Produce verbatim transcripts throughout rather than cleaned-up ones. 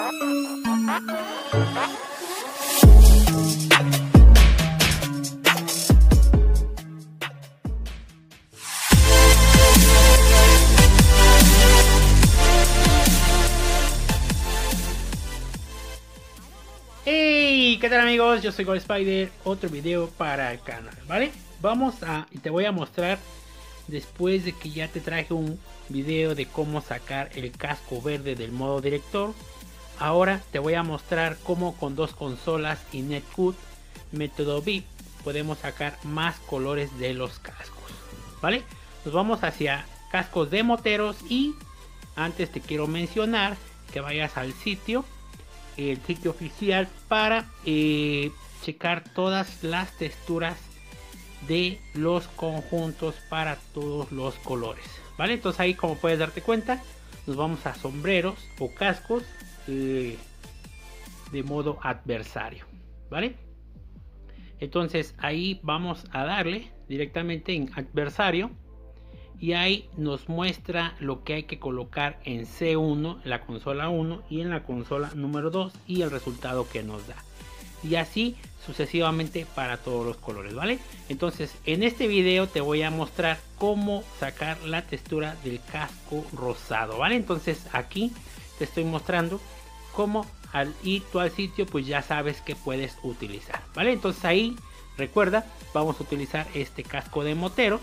Hey, ¿qué tal amigos? Yo soy Gold Spider, otro video para el canal, ¿vale? Vamos a, y te voy a mostrar, después de que ya te traje un video de cómo sacar el casco verde del modo director, ahora te voy a mostrar cómo con dos consolas y Netcode método V I P podemos sacar más colores de los cascos, ¿vale? Nos vamos hacia cascos de moteros y antes te quiero mencionar que vayas al sitio, el sitio oficial, para eh, checar todas las texturas de los conjuntos para todos los colores, vale. Entonces ahí, como puedes darte cuenta, nos vamos a sombreros o cascos eh, de modo adversario, vale. Entonces ahí vamos a darle directamente en adversario y ahí nos muestra lo que hay que colocar en C uno, en la consola uno y en la consola número dos, y el resultado que nos da, y así sucesivamente para todos los colores, ¿vale? Entonces en este video te voy a mostrar cómo sacar la textura del casco rosado, ¿vale? Entonces aquí te estoy mostrando cómo, al ir tú al sitio, pues ya sabes que puedes utilizar, ¿vale? Entonces ahí, recuerda, vamos a utilizar este casco de moteros.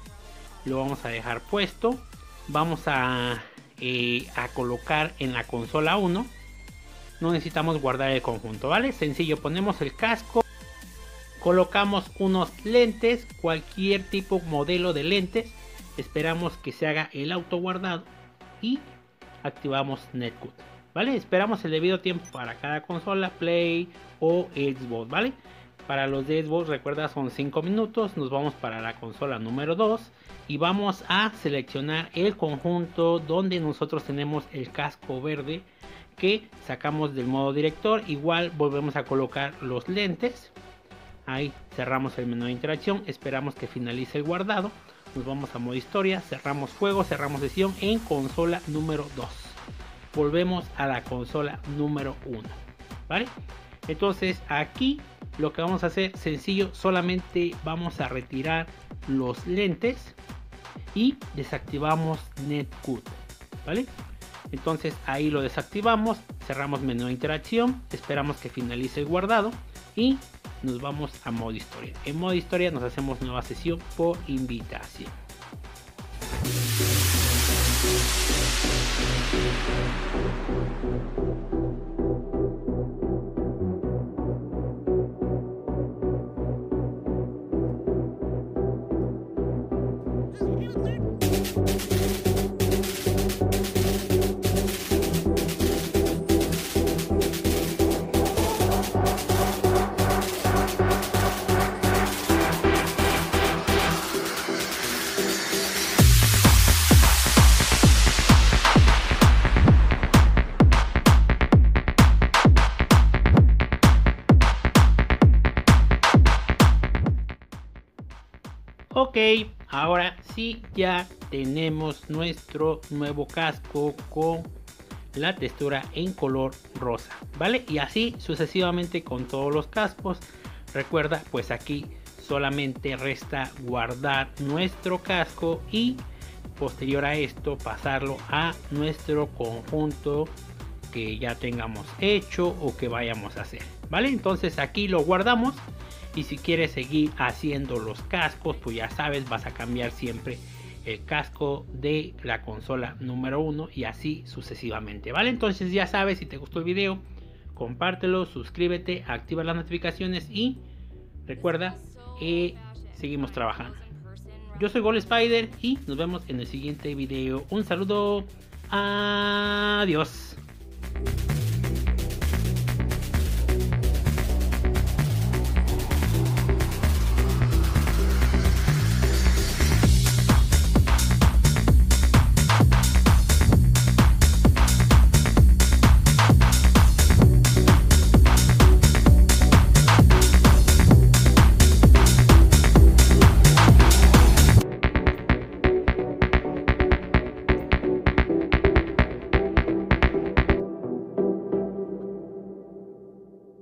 Lo vamos a dejar puesto. Vamos a, eh, a colocar en la consola uno. No necesitamos guardar el conjunto, ¿vale? Sencillo, ponemos el casco. Colocamos unos lentes, cualquier tipo, modelo de lentes. Esperamos que se haga el auto guardado. Y activamos Netcode, ¿vale? Esperamos el debido tiempo para cada consola, Play o Xbox, ¿vale? Para los de Xbox, recuerda, son cinco minutos. Nos vamos para la consola número dos y vamos a seleccionar el conjunto donde nosotros tenemos el casco verde que sacamos del modo director. Igual volvemos a colocar los lentes. Ahí cerramos el menú de interacción, esperamos que finalice el guardado. Nos vamos a modo historia, cerramos juego, cerramos sesión en consola número dos. Volvemos a la consola número uno, ¿vale? Entonces aquí lo que vamos a hacer, sencillo, solamente vamos a retirar los lentes y desactivamos Netcode, ¿vale? Entonces ahí lo desactivamos, cerramos menú de interacción, esperamos que finalice el guardado y nos vamos a modo historia. En modo historia nos hacemos nueva sesión por invitación. Ok, ahora sí ya tenemos nuestro nuevo casco con la textura en color rosa, ¿vale? Y así sucesivamente con todos los cascos. Recuerda, pues aquí solamente resta guardar nuestro casco y posterior a esto pasarlo a nuestro conjunto que ya tengamos hecho o que vayamos a hacer, ¿vale? Entonces aquí lo guardamos. Y si quieres seguir haciendo los cascos, pues ya sabes, vas a cambiar siempre el casco de la consola número uno y así sucesivamente, ¿vale? Entonces ya sabes, si te gustó el video, compártelo, suscríbete, activa las notificaciones y recuerda, eh, seguimos trabajando. Yo soy Gold Spider y nos vemos en el siguiente video. Un saludo, adiós.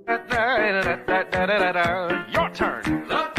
Your turn.